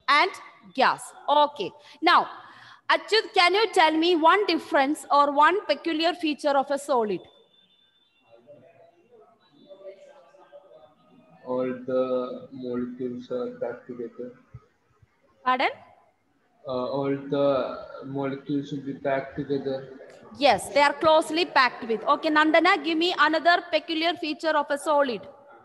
and gas. Okay. Now, Achyut, can you tell me one difference or one peculiar feature of a solid? All the molecules are packed together. Pardon? All the molecules will be packed together. Yes, they are closely packed with. Okay, Nandana, give me another peculiar feature of a solid.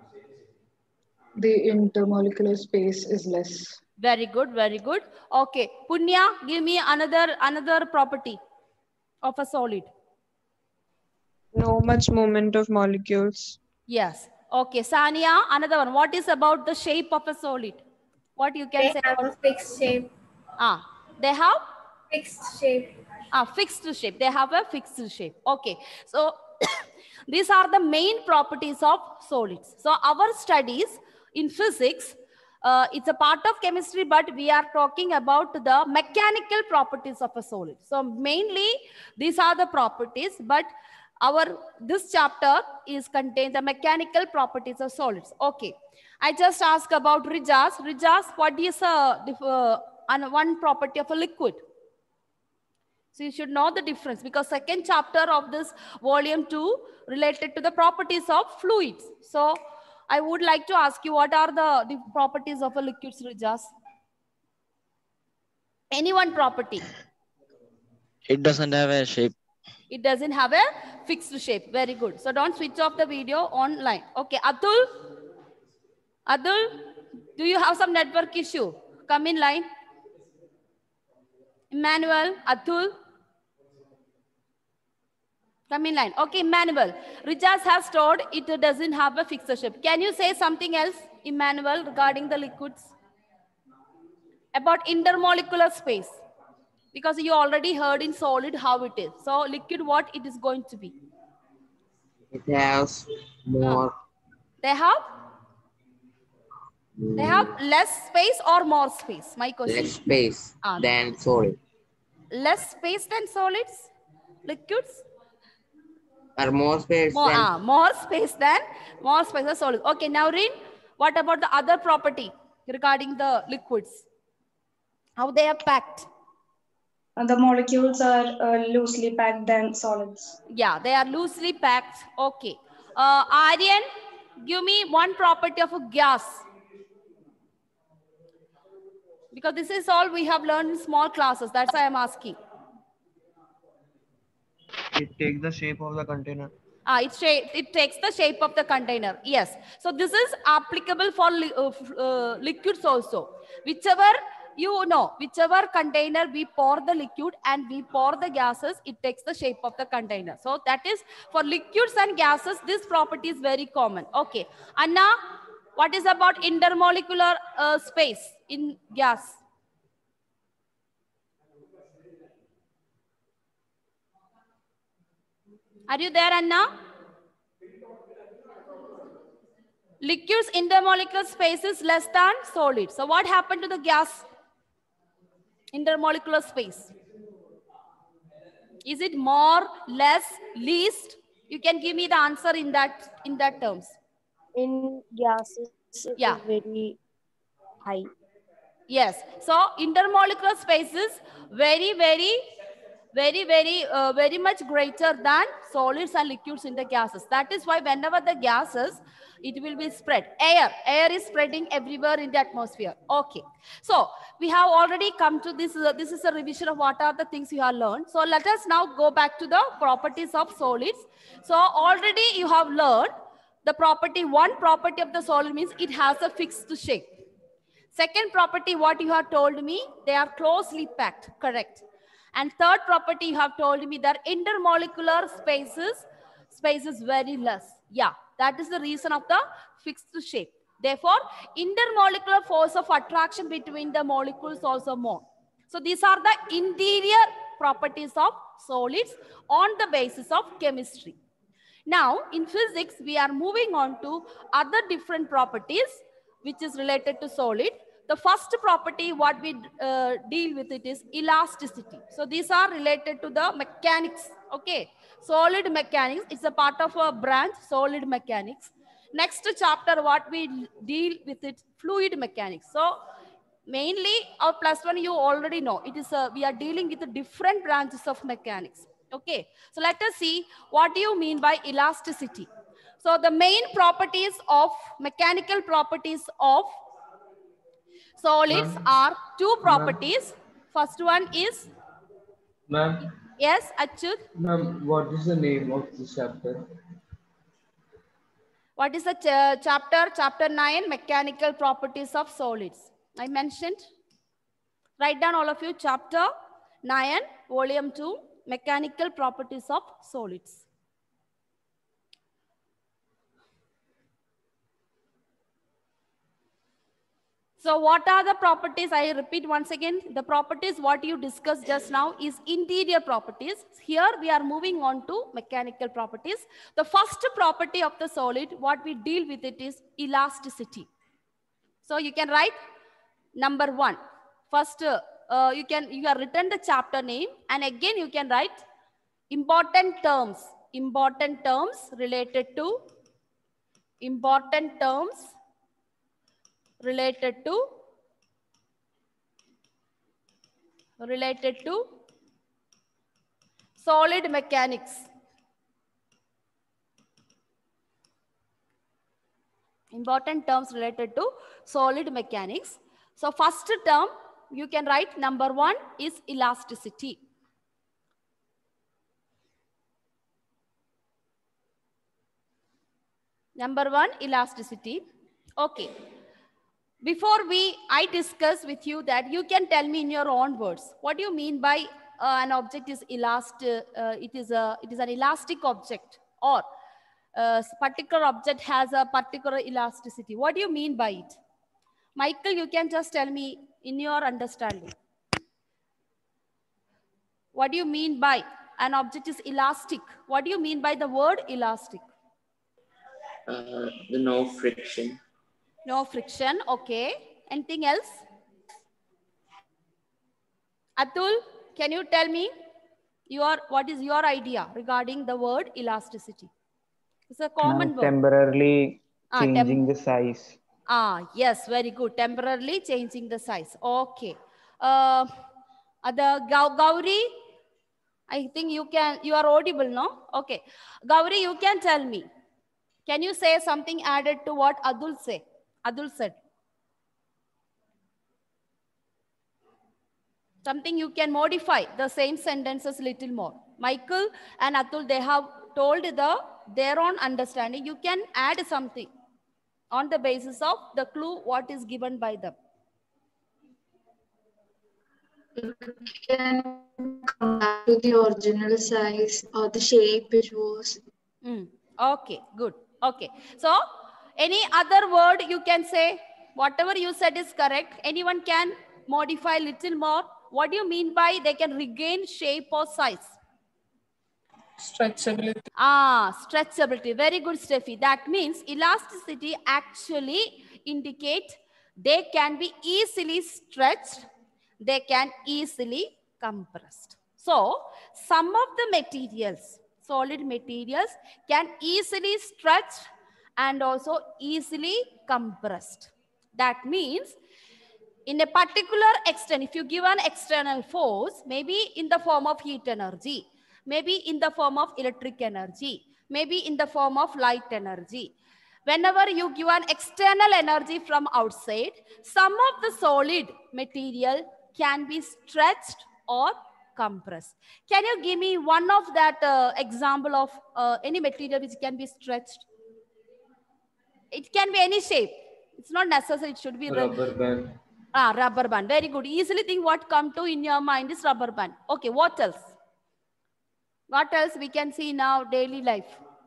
The intermolecular space is less. Very good, very good. Okay, Punya, give me another property of a solid. No much movement of molecules. Yes. Okay, Sania, another one. What is about the shape of a solid? What you can They say have about? a fixed shape. They have Fixed shape. fixed shape. They have a fixed shape. Okay. So these are the main properties of solids. So our studies in physics, it's a part of chemistry, but we are talking about the mechanical properties of a solid. So mainly these are the properties, but this chapter is contains the mechanical properties of solids. Okay. I just asked about Rijas. Rijas, what is one property of a liquid? So you should know the difference, because second chapter of this volume 2 related to the properties of fluids. So I would like to ask you, what are the properties of a liquid, Rijas? Any one property? It doesn't have a shape. It doesn't have a fixed shape. Very good. So don't switch off the video online. Okay, Atul? Atul, do you have some network issue? Come in line. Emmanuel, Atul? Come in line. Okay, Emmanuel. Rijas has told it doesn't have a fixed shape. Can you say something else, Emmanuel, regarding the liquids? About intermolecular space. Because you already heard in solid how it is. So liquid, what it is going to be? It has more. They have less space or more space? My question. Less space than solid. Less space than solids? Liquids? Or more space than... more space than solids. Okay, now Rin, what about the other property regarding the liquids? How they are packed? The molecules are loosely packed than solids. Yeah, they are loosely packed. Okay. Aryan, give me one property of a gas. Because this is all we have learned in small classes. That's why I'm asking. It takes the shape of the container. It takes the shape of the container. Yes. So this is applicable for liquids also. Whichever container we pour the liquid and we pour the gases, it takes the shape of the container. So that is for liquids and gases, this property is very common. Okay. Anna, what is about intermolecular space in gas? Are you there, Anna? Liquids intermolecular space is less than solid. So what happened to the gas intermolecular space? Is it more, less, least? You can give me the answer in that terms. In gases, yeah, is very high. Yes. So intermolecular space is very much greater than solids and liquids in the gases. That is why whenever the gases, it will be spread. Air is spreading everywhere in the atmosphere. Okay. So we have already come to this. This is a revision of what are the things you have learned. So let us now go back to the properties of solids. So already you have learned the property. One property of the solid means it has a fixed shape. Second property, what you have told me, they are closely packed. Correct. And third property, you have told me that intermolecular space is very less. Yeah, that is the reason of the fixed shape. Therefore, intermolecular force of attraction between the molecules also more. So these are the interior properties of solids on the basis of chemistry. Now, in physics, we are moving on to other different properties which is related to solid. The first property what we deal with it is elasticity. So these are related to the mechanics. Okay, solid mechanics. It's a part of a branch, solid mechanics. Next chapter what we deal with it, fluid mechanics. So Mainly our +1 you already know. It is we are dealing with the different branches of mechanics. Okay, so let us see what do you mean by elasticity. So the main properties of mechanical properties of solids are two properties. First one is, Ma'am, yes, Achyut. ma'am, what is the name of this chapter? What is the chapter? Chapter 9, mechanical properties of solids. I mentioned. Write down all of you, chapter 9, volume 2, mechanical properties of solids. So what are the properties? I repeat once again, the properties what you discussed just now is interior properties. Here we are moving on to mechanical properties. The first property of the solid, what we deal with it is elasticity. So you can write number 1. First, you have written the chapter name, and again you can write important terms related to solid mechanics. Important terms related to solid mechanics. So first term, you can write number 1 is elasticity. Number 1, elasticity. Okay. Before I discuss with you that, you can tell me in your own words, what do you mean by an object is elastic? It is an elastic object, or a particular object has a particular elasticity. What do you mean by it? Michael, you can just tell me in your understanding. What do you mean by an object is elastic? What do you mean by the word elastic? No friction. No friction, okay. Anything else? Atul, can you tell me what is your idea regarding the word elasticity? It's a common word. Temporarily changing the size. Yes, very good. Temporarily changing the size. Okay. The Gauri, I think you are audible, no? Okay. Gauri, you can tell me. Can you say something added to what Adul said? Something you can modify the same sentences little more. Michael and Atul, they have told their own understanding. You can add something on the basis of the clue what is given by them. You can come back to the original size or the shape it was. Okay, good. Okay. So, any other word you can say? Whatever you said is correct. Anyone can modify a little more. What do you mean by they can regain shape or size? Stretchability. Stretchability. Very good, Steffi. That means elasticity actually indicate they can be easily stretched. They can easily compressed. So, some of the materials, solid materials, can easily stretched and also easily compressed. That means in a particular extent, if you give an external force, maybe in the form of heat energy, maybe in the form of electric energy, maybe in the form of light energy. Whenever you give an external energy from outside, some of the solid material can be stretched or compressed. Can you give me one of that example of any material which can be stretched? It can be any shape. It's not necessary. It should be rubber band. Rubber band. Very good. Easily think what come to in your mind is rubber band. Okay, what else? What else we can see in our daily life?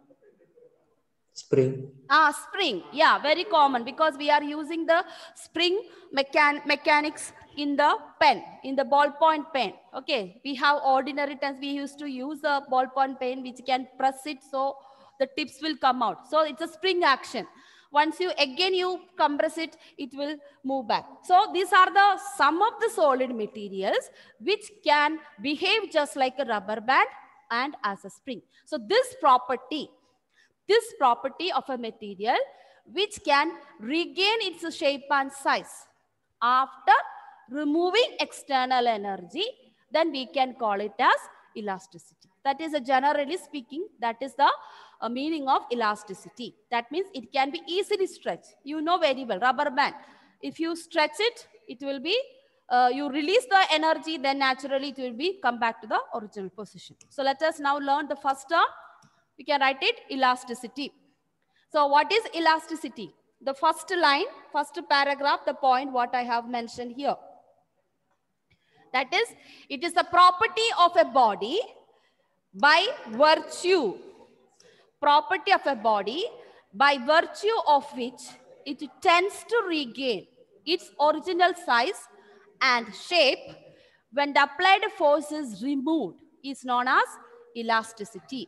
Spring. Spring. Yeah, very common because we are using the spring mechanics in the pen, in the ballpoint pen. Okay, we have ordinary times we used to use a ballpoint pen which can press it so the tips will come out. So it's a spring action. Once you compress it, it will move back. So these are some of the solid materials which can behave just like a rubber band and as a spring. So this property of a material which can regain its shape and size after removing external energy, then we can call it as elasticity. That is, generally speaking, that is the meaning of elasticity. That means it can be easily stretched. You know very well, rubber band. If you stretch it, it will be, you release the energy, then naturally it will be come back to the original position. So let us now learn the first term. We can write it elasticity. So what is elasticity? The first line, first paragraph, the point what I have mentioned here. That is, it is the property of a body by virtue. Property of a body by virtue of which it tends to regain its original size and shape when the applied force is removed is known as elasticity.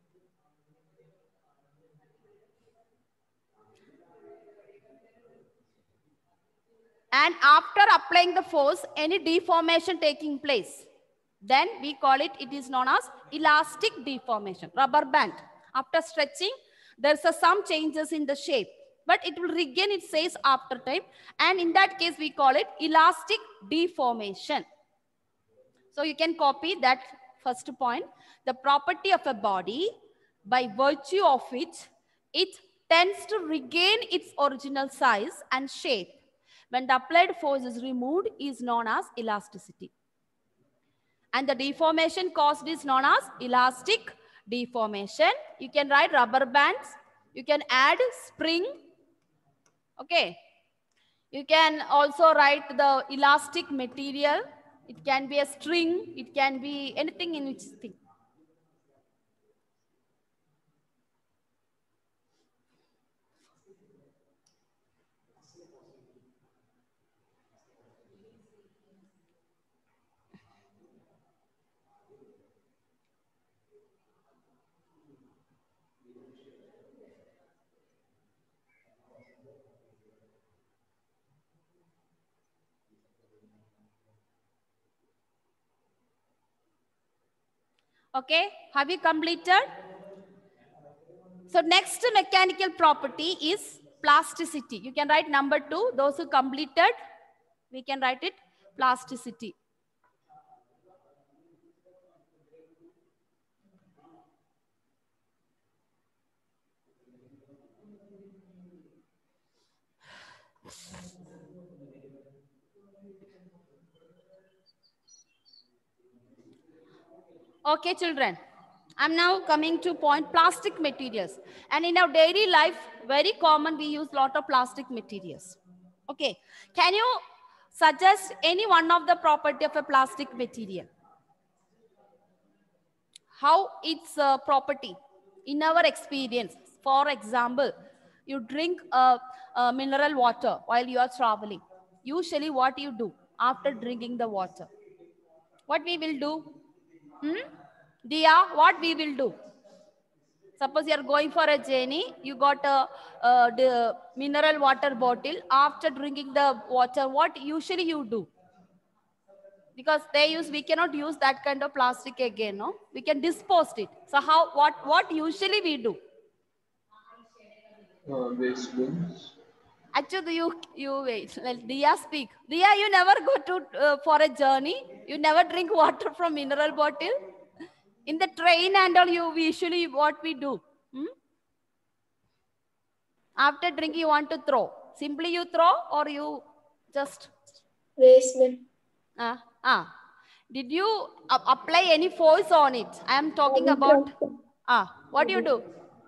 And after applying the force, any deformation taking place, then we call it, it is known as elastic deformation. Rubber band, after stretching, there's some changes in the shape, but it will regain its size after time. And in that case, we call it elastic deformation. So you can copy that first point. The property of a body by virtue of which it tends to regain its original size and shape when the applied force is removed is known as elasticity. And the deformation caused is known as elastic deformation. You can write rubber bands. You can add spring. Okay. You can also write the elastic material. It can be a string. It can be anything in which thing. Okay, have you completed? So next mechanical property is plasticity. You can write number 2. Those who completed, we can write it plasticity. Okay, children. I'm now coming to point plastic materials. And in our daily life, very common, we use lot of plastic materials. Okay. Can you suggest any one of the property of a plastic material? How its property in our experience? For example, you drink mineral water while you are traveling. Usually what you do after drinking the water? What we will do? Dia, what we will do? Suppose you are going for a journey, you got the mineral water bottle. After drinking the water, what usually you do? Because we cannot use that kind of plastic again, no? We can dispose it. So what usually we do? Waste bins. Actually, you wait. Let Dia speak. Dia, you never go to for a journey. You never drink water from mineral bottle. In the train and all, we usually what we do? After drinking, you want to throw. Simply you throw or you just waste bin. Did you apply any force on it? I am talking about. What do you do?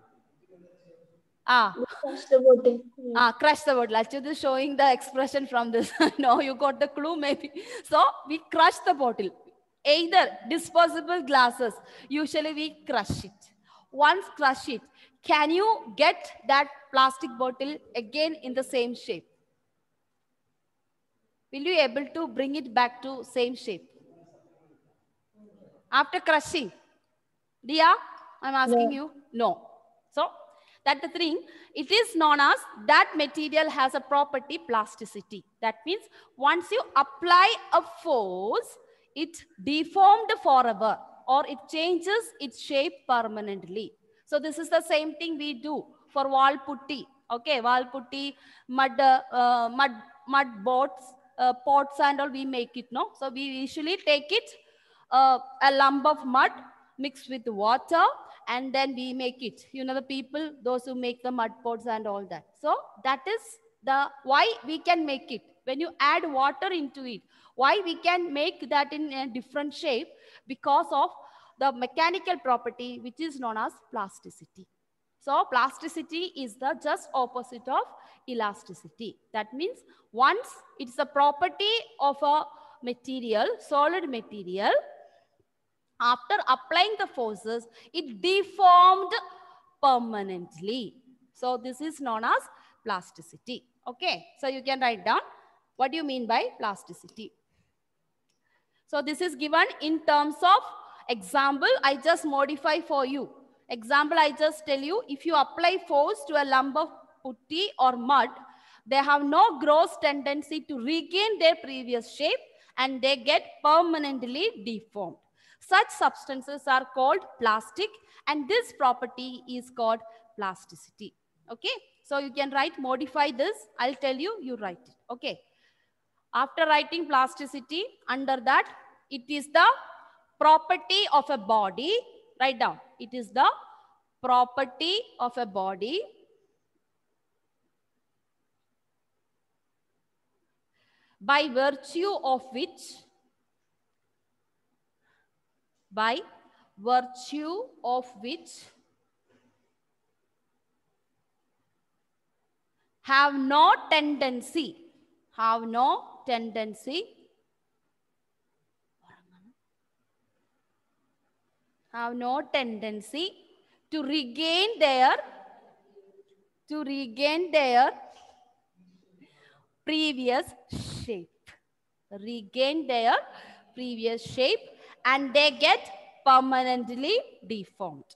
Crush the bottle. Crush the bottle. Actually, this is showing the expression from this. No, you got the clue maybe. So we crush the bottle. Either disposable glasses. Usually we crush it. Once crush it, can you get that plastic bottle again in the same shape? Will you able to bring it back to same shape? After crushing? Dia, I'm asking you. No. So that's the thing. It is known as that material has a property plasticity. That means once you apply a force, it deformed forever or it changes its shape permanently. So this is the same thing we do for wall putty. Okay, wall putty, mud boats, pots and all we make it, no? So we usually take it, a lump of mud mixed with water, and then we make it. You know, the people, those who make the mud pots and all that. So that is the why we can make it. When you add water into it, why we can make that in a different shape? Because of the mechanical property which is known as plasticity. So plasticity is the just opposite of elasticity. That means once it's a property of a material, solid material, after applying the forces, it deformed permanently. So this is known as plasticity. Okay, so you can write down what do you mean by plasticity. So this is given in terms of example. I just modify for you. Example, I just tell you, if you apply force to a lump of putty or mud, they have no gross tendency to regain their previous shape and they get permanently deformed. Such substances are called plastic, and this property is called plasticity. Okay, so you can write, modify this. I'll tell you, you write it. Okay. After writing plasticity, under that, it is the property of a body. Write down. It is the property of a body by virtue of which have no tendency to regain their previous shape. And they get permanently deformed.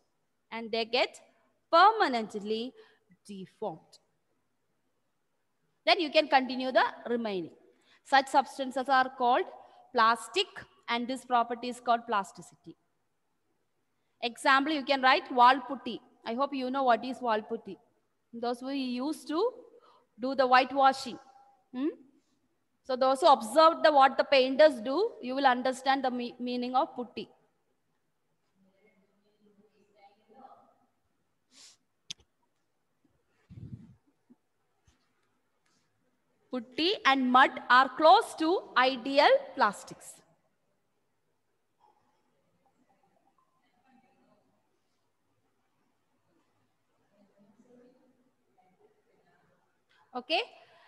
Then you can continue the remaining. Such substances are called plastic, and this property is called plasticity. Example, you can write wall putty. I hope you know what is wall putty. Those who used to do the whitewashing. So those who observed what the painters do, you will understand the meaning of putty. Putty and mud are close to ideal plastics. Okay.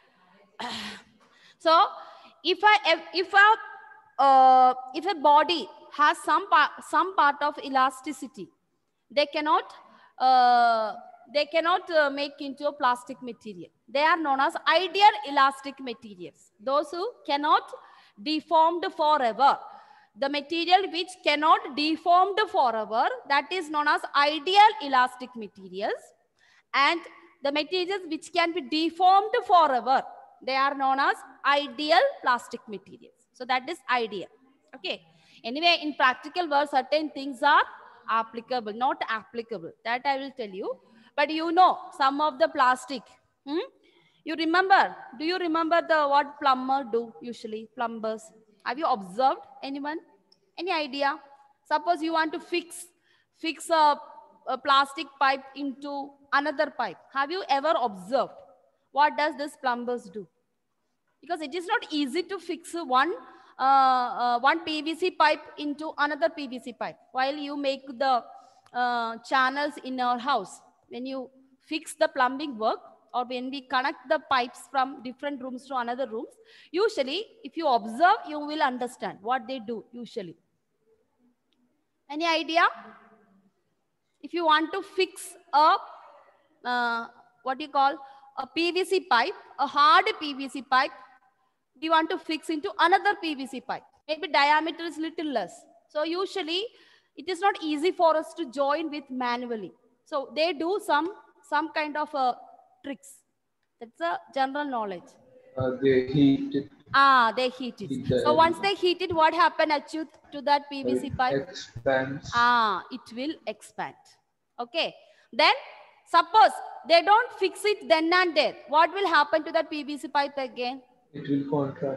So if a body has some part of elasticity, they cannot make into a plastic material. They are known as ideal elastic materials. Those who cannot deformed forever. The material which cannot deformed forever, that is known as ideal elastic materials. And the materials which can be deformed forever, they are known as ideal plastic materials. So that is ideal. Okay. Anyway, in practical world, certain things are applicable, not applicable. That I will tell you. But you know, some of the plastic. You remember? Do you remember what plumber do usually? Plumbers. Have you observed anyone? Any idea? Suppose you want to fix a plastic pipe into another pipe. Have you ever observed? What does this plumbers do? Because it is not easy to fix one PVC pipe into another PVC pipe. While you make the channels in our house, when you fix the plumbing work, or when we connect the pipes from different rooms to another rooms, usually if you observe, you will understand what they do usually. Any idea? If you want to fix a what do you call a PVC pipe, a hard PVC pipe, you want to fix into another PVC pipe. Maybe diameter is little less. So usually it is not easy for us to join with manually. So they do some kind of tricks. That's a general knowledge. They heat it. They heat it. So once they heat it, what happened, Achyut, to that PVC pipe? It expands. It will expand. Okay. Then suppose they don't fix it then and there. What will happen to that PVC pipe again? It will contract.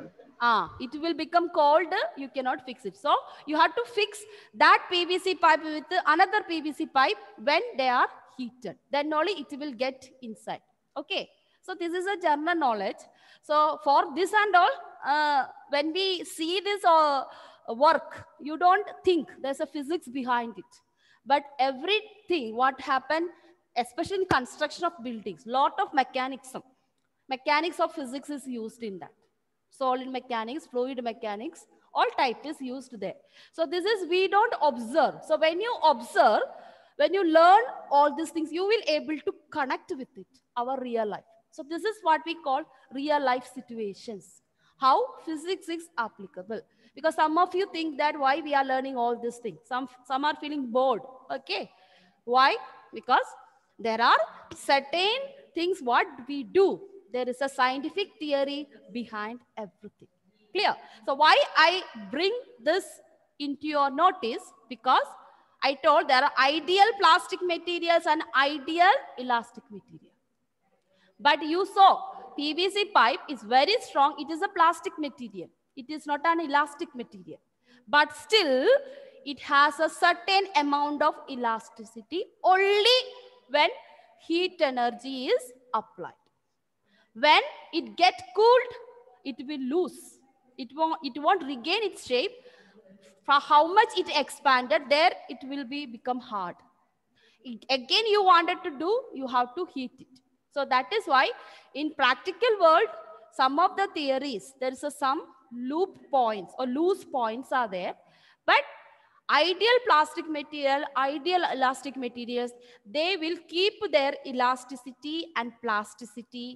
It will become cold, you cannot fix it. So you have to fix that PVC pipe with another PVC pipe when they are heated. Then only it will get inside. Okay. So this is a general knowledge. So for this and all, when we see this work, you don't think there's a physics behind it. But everything, what happened, especially in construction of buildings, lot of mechanics of physics is used in that. Solid mechanics, fluid mechanics, all type is used there. So this is, we don't observe. So when you observe, when you learn all these things, you will able to connect with it, our real life. So this is what we call real life situations. How physics is applicable. Because some of you think that why we are learning all these things. Some are feeling bored. Okay. Why? Because there are certain things what we do. There is a scientific theory behind everything. Clear? So why I bring this into your notice? Because I told there are ideal plastic materials and ideal elastic material. But you saw PVC pipe is very strong. It is a plastic material. It is not an elastic material. But still, it has a certain amount of elasticity only when heat energy is applied. When it gets cooled, it will lose. It won't regain its shape. For how much it expanded, there it will become hard. Again, you wanted to do, you have to heat it. So that is why in practical world, some of the theories, there is some loop points or loose points are there. But ideal plastic material, ideal elastic materials, they will keep their elasticity and plasticity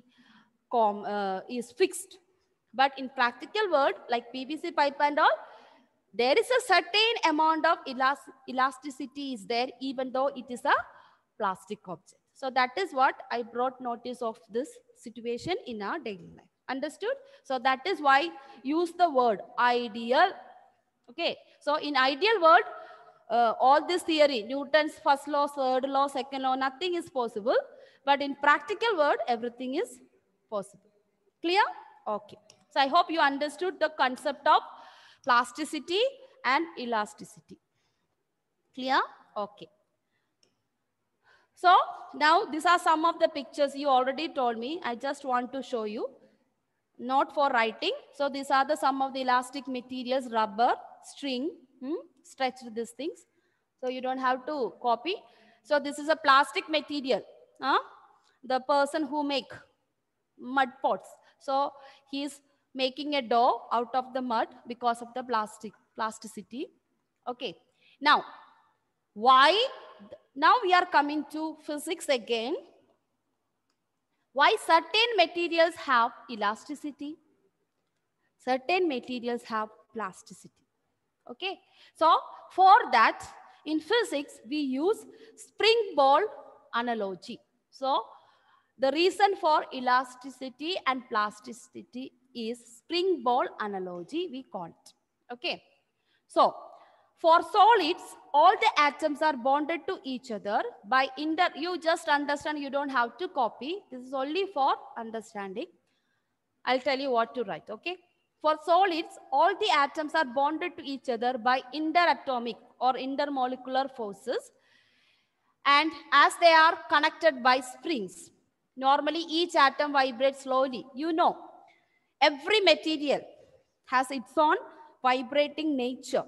is fixed. But in practical world, like PVC pipe and all, there is a certain amount of elasticity is there, even though it is a plastic object. So that is what I brought notice of this situation in our daily life. Understood? So that is why use the word ideal. Okay. So in ideal world, all this theory, Newton's first law, third law, second law, nothing is possible. But in practical world, everything is possible. Clear? Okay. So I hope you understood the concept of plasticity and elasticity. Clear? Okay. So now these are some of the pictures you already told me. I just want to show you. Not for writing. So these are some of the elastic materials, rubber, string, stretched these things. So you don't have to copy. So this is a plastic material. The person who make mud pots. So he is making a dough out of the mud because of the plasticity. Okay. Now, why? Now we are coming to physics again. Why certain materials have elasticity? Certain materials have plasticity. Okay. So for that, in physics, we use spring ball analogy. So the reason for elasticity and plasticity is spring ball analogy, we call it. Okay. So for solids, all the atoms are bonded to each other by you just understand, you don't have to copy. This is only for understanding. I'll tell you what to write, okay? For solids, all the atoms are bonded to each other by interatomic or intermolecular forces. And as they are connected by springs, normally each atom vibrates slowly. You know, every material has its own vibrating nature.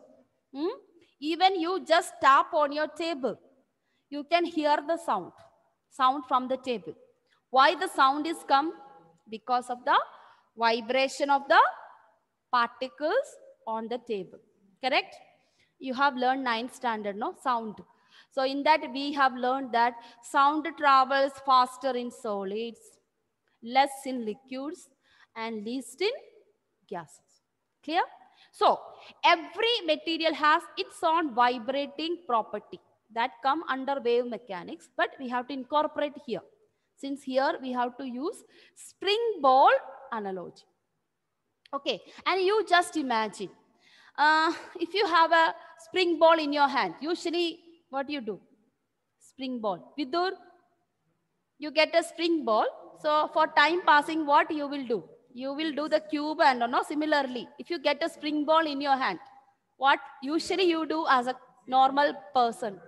Even you just tap on your table, you can hear the sound from the table. Why the sound is come? Because of the vibration of the particles on the table. Correct? You have learned 9th standard, no? Sound. So in that we have learned that sound travels faster in solids, less in liquids, and least in gases. Clear? So every material has its own vibrating property that come under wave mechanics, but we have to incorporate here. Since here we have to use spring ball analogy. Okay, and you just imagine, if you have a spring ball in your hand, usually what do you do? Spring ball. Vidur, you get a spring ball. So for time passing, what you will do? You will do the cube and no, similarly, if you get a spring ball in your hand, what usually you do as a normal person?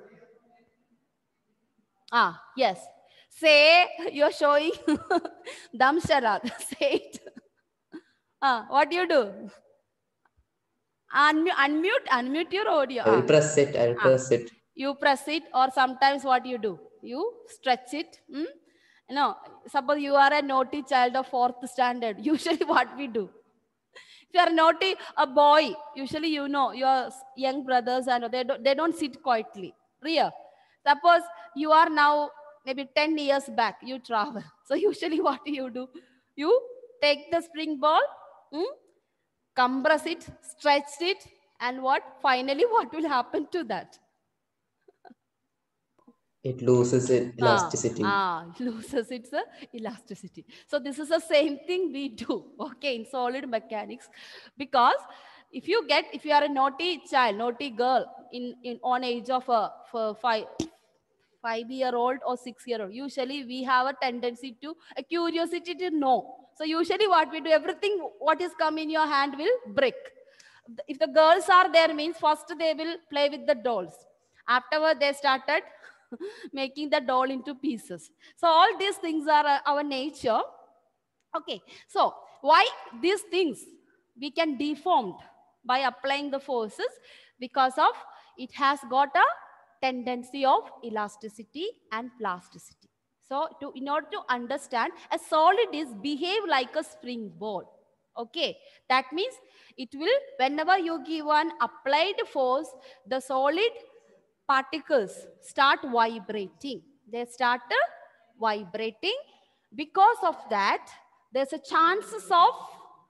Yes. Say, you're showing Damsharad. Say it. What do you do? Unmute your audio. I will press it. I will press it. You press it, or sometimes what you do? You stretch it. No, suppose you are a naughty child of 4th standard. Usually what we do? If you are naughty, a boy, usually you know your young brothers and they don't sit quietly. Ria, suppose you are now maybe 10 years back, you travel. So usually what do? You take the spring ball, compress it, stretch it, and what? Finally, what will happen to that? It loses its elasticity. Loses its elasticity. So this is the same thing we do, okay, in solid mechanics. Because if you are a naughty child, naughty girl on age of a 5-year-old or 6-year-old, usually we have a tendency to a curiosity to know. So usually what we do, everything what is come in your hand will break. If the girls are there, means first they will play with the dolls. Afterward they started making the doll into pieces. So all these things are our nature. Okay, so why these things we can deform by applying the forces? Because of it has got a tendency of elasticity and plasticity. So in order to understand, a solid is behave like a spring ball. Okay, that means it will, whenever you give an applied force, the solid particles start vibrating. They start vibrating. Because of that, there's a chances of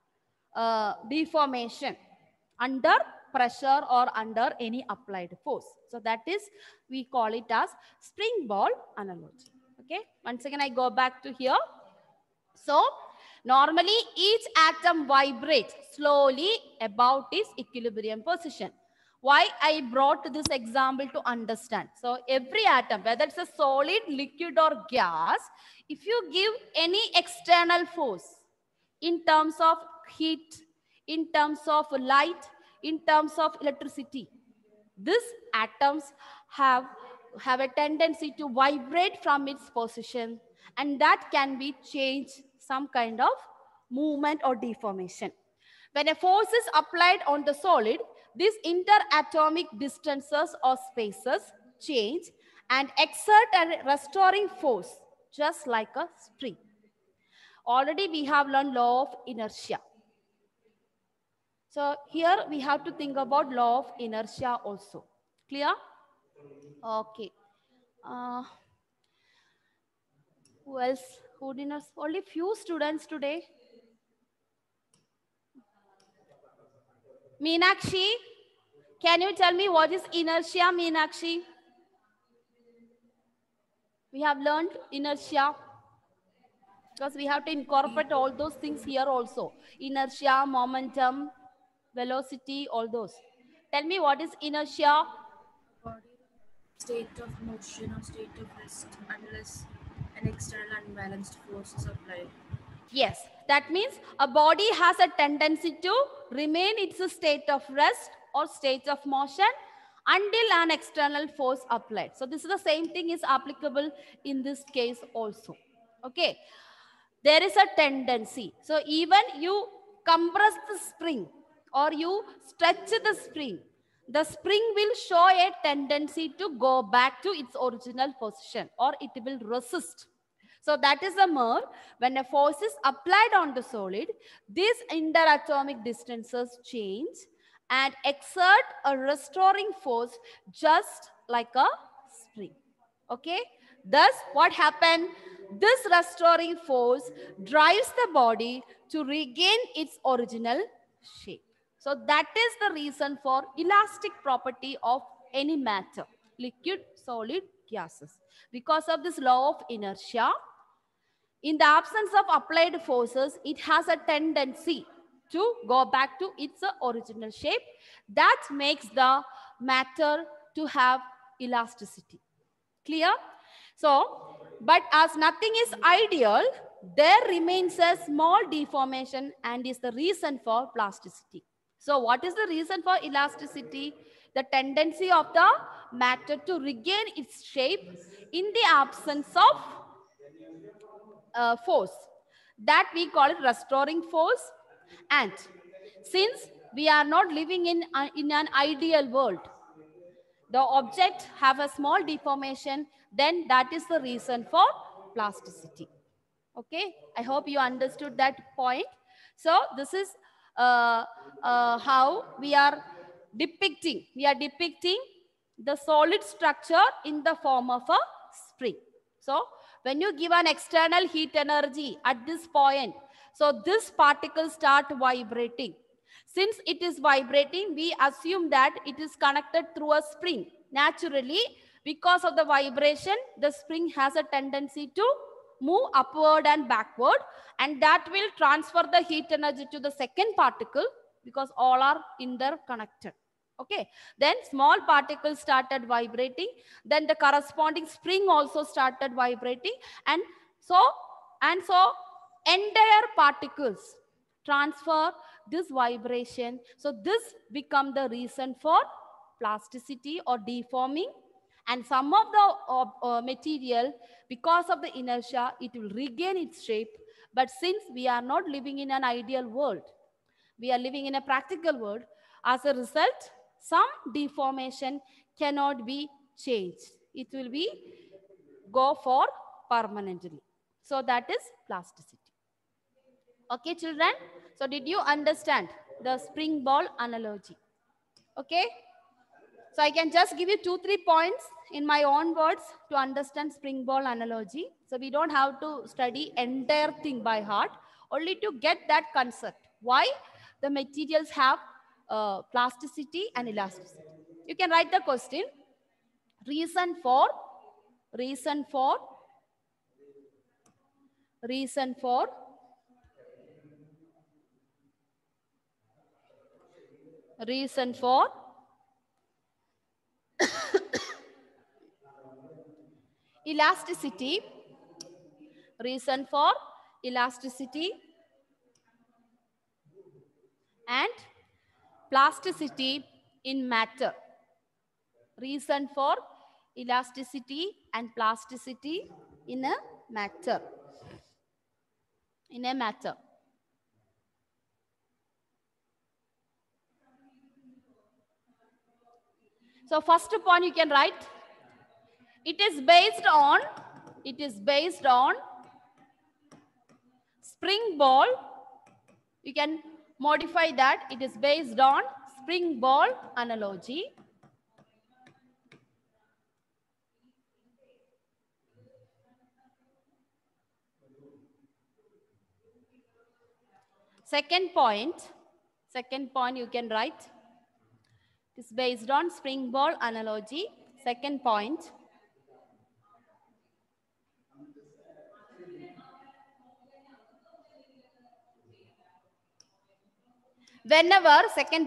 deformation under pressure or under any applied force. So that is, we call it as spring ball analogy. Okay, once again I go back to here. So normally each atom vibrates slowly about its equilibrium position. Why I brought this example to understand. So every atom, whether it's a solid, liquid or gas, if you give any external force in terms of heat, in terms of light, in terms of electricity, these atoms have a tendency to vibrate from its position, and that can be changed some kind of movement or deformation. When a force is applied on the solid, these interatomic distances or spaces change and exert a restoring force, just like a spring. Already we have learned law of inertia. So here we have to think about law of inertia also. Clear? Okay. Who else? Who did not? Only few students today. Meenakshi, can you tell me what is inertia, Meenakshi? We have learned inertia because we have to incorporate all those things here also. Inertia, momentum, velocity, all those. Tell me what is inertia? State of motion or state of rest unless an external unbalanced force is applied. Yes, that means a body has a tendency to remain in its state of rest or state of motion until an external force applied. So this is the same thing is applicable in this case also. Okay, there is a tendency. So even you compress the spring or you stretch the spring will show a tendency to go back to its original position, or it will resist. So that is the more, when a force is applied on the solid, these interatomic distances change and exert a restoring force just like a spring. Okay. Thus, what happened? This restoring force drives the body to regain its original shape. So that is the reason for elastic property of any matter, liquid, solid, gases. Because of this law of inertia, in the absence of applied forces, it has a tendency to go back to its original shape. That makes the matter to have elasticity. Clear? So, but as nothing is ideal, there remains a small deformation and is the reason for plasticity. So what is the reason for elasticity? The tendency of the matter to regain its shape in the absence of force. That we call it restoring force. And since we are not living in an ideal world, the object have a small deformation, then that is the reason for plasticity. Okay, I hope you understood that point. So this is how we are depicting. We are depicting the solid structure in the form of a spring. So when you give an external heat energy at this point, so this particle start vibrating. Since it is vibrating, we assume that it is connected through a spring. Naturally, because of the vibration, the spring has a tendency to move upward and backward, and that will transfer the heat energy to the second particle because all are interconnected. Okay, then small particles started vibrating, then the corresponding spring also started vibrating, and so entire particles transfer this vibration. So this become the reason for plasticity or deforming. And some of the material, because of the inertia, it will regain its shape. But since we are not living in an ideal world, we are living in a practical world, as a result, some deformation cannot be changed. It will be go for permanently. So that is plasticity. Okay, children? So did you understand the spring ball analogy? Okay? So I can just give you 2-3 points in my own words to understand spring ball analogy. So we don't have to study entire thing by heart, only to get that concept. Why the materials have plasticity and elasticity. You can write the question. Reason for elasticity, reason for elasticity and plasticity in matter. Reason for elasticity and plasticity in a matter. So first point you can write, it is based on spring ball. You can modify that. It is based on spring ball analogy. Second point you can write, it is based on spring ball analogy. Second point. Whenever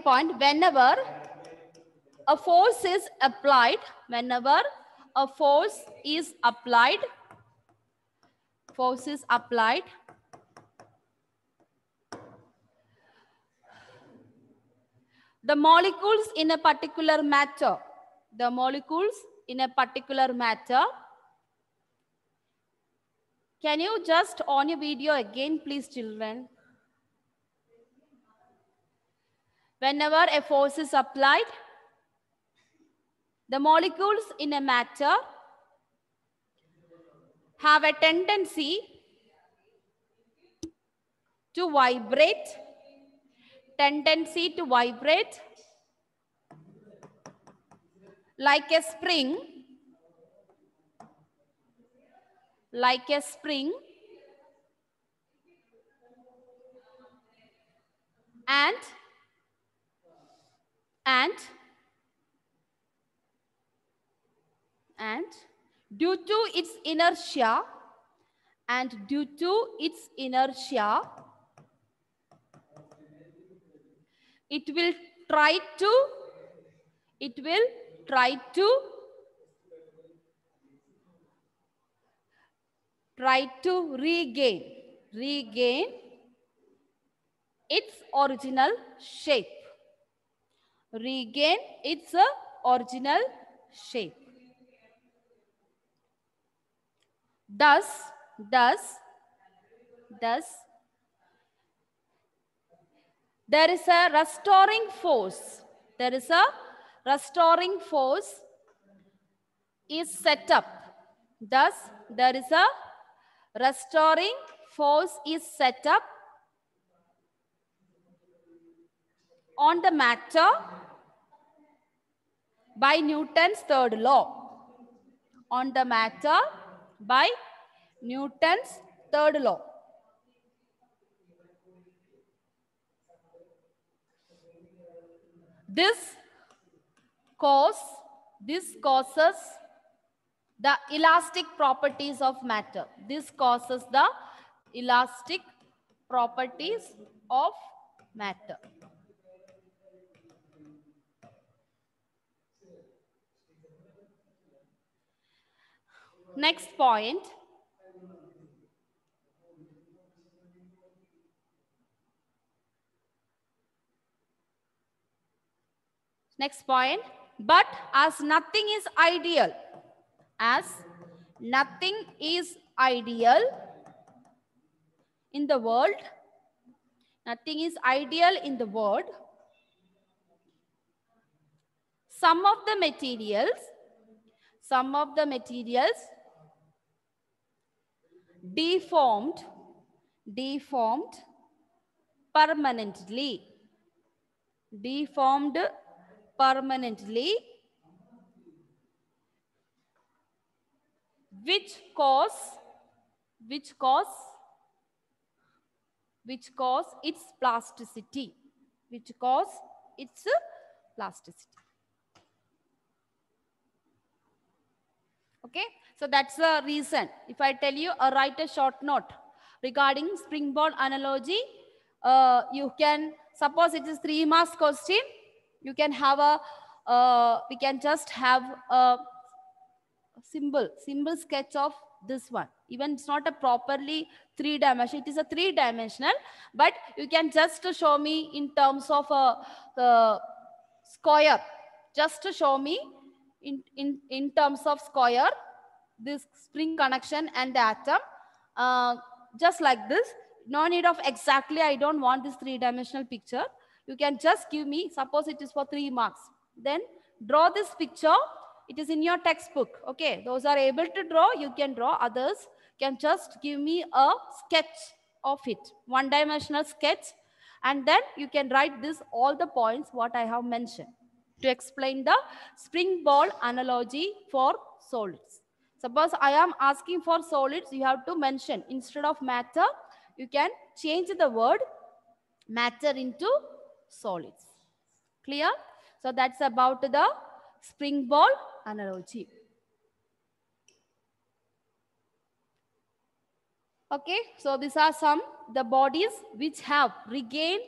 a force is applied, the molecules in a particular matter, can you just on your video again, please, children? Whenever a force is applied, the molecules in a matter have a tendency to vibrate, like a spring, and due to its inertia, it will try to regain regain its original shape. Regain its original shape. Thus, there is a restoring force. There is a restoring force is set up. Thus, there is a restoring force is set up on the matter by Newton's third law. On the matter by Newton's third law. This causes the elastic properties of matter. This causes the elastic properties of matter. Next point. Next point. But as nothing is ideal, in the world, nothing is ideal in the world, some of the materials deformed permanently, which cause its plasticity, Okay, so that's the reason. If I tell you, write a short note regarding spring ball analogy, you can, suppose it is 3 marks question, you can have a, we can just have a simple sketch of this one. Even it's not a properly 3-dimensional, it is a 3-dimensional, but you can just show me in terms of a square, just to show me in terms of square, this spring connection and the atom, just like this. No need of exactly, I don't want this 3-dimensional picture. You can just give me, suppose it is for 3 marks. Then draw this picture. It is in your textbook. Okay, those are able to draw, you can draw. Others can just give me a sketch of it, 1-dimensional sketch. And then you can write this, all the points what I have mentioned to explain the spring ball analogy for solids. Suppose I am asking for solids, you have to mention, instead of matter, you can change the word matter into solids. Clear? So that's about the spring ball analogy. Okay, so these are some, the bodies which have regained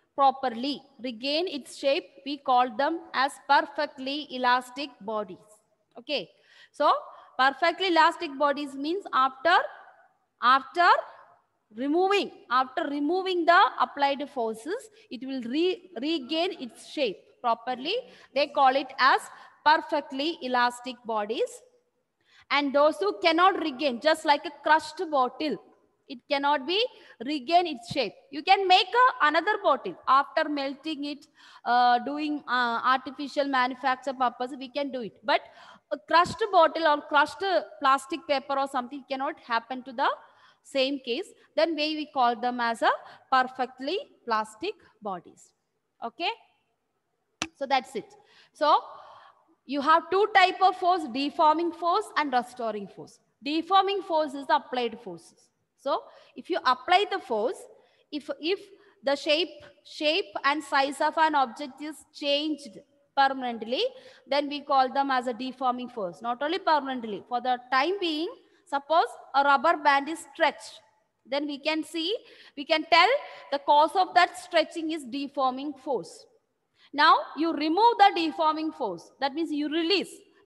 its shape. We call them as perfectly elastic bodies. Okay, so perfectly elastic bodies means after removing the applied forces, it will regain its shape properly. They call it as perfectly elastic bodies. And those who cannot regain, just like a crushed bottle, it cannot be regain its shape. You can make another bottle after melting it, doing artificial manufacture purpose, we can do it. But a crushed bottle or crushed plastic paper or something cannot happen to the same case. Then we call them as a perfectly plastic bodies. Okay, so that's it. So you have 2 types of force, deforming force and restoring force. Deforming force is the applied forces. So if you apply the force, if the shape and size of an object is changed permanently, then we call them as a deforming force. Not only permanently, for the time being, suppose a rubber band is stretched, then we can tell the cause of that stretching is deforming force. Now you remove the deforming force, that means you release.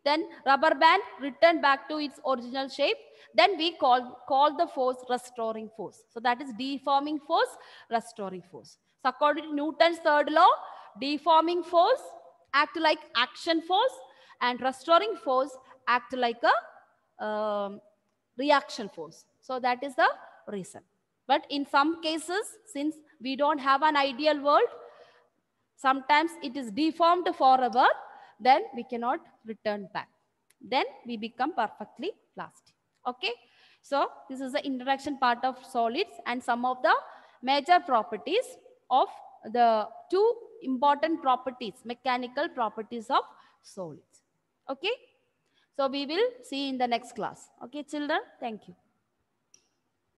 then rubber band return back to its original shape. Then we call the force restoring force. So that is deforming force, restoring force. So according to Newton's third law, deforming force act like action force and restoring force act like a reaction force. So that is the reason. But in some cases, since we don't have an ideal world, sometimes it is deformed forever, then we cannot return back. Then we become perfectly plastic. Okay. So this is the introduction part of solids and some of the major properties of the two important properties, mechanical properties of solids. Okay. So we will see in the next class. Okay, children. Thank you.